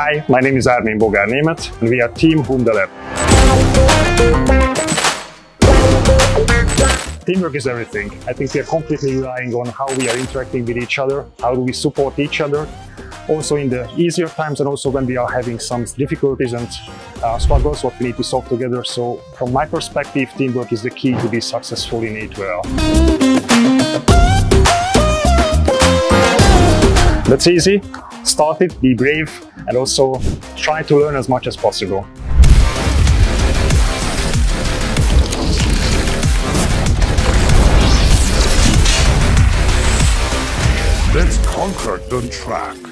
Hi, my name is Armin Boga-Nemeth and we are Team Humda. Teamwork is everything. I think we are completely relying on how we are interacting with each other, how do we support each other, also in the easier times and also when we are having some difficulties and struggles what we need to solve together. So from my perspective, teamwork is the key to be successful in A2RL. That's easy. Start it, be brave, and also try to learn as much as possible. Let's conquer the track.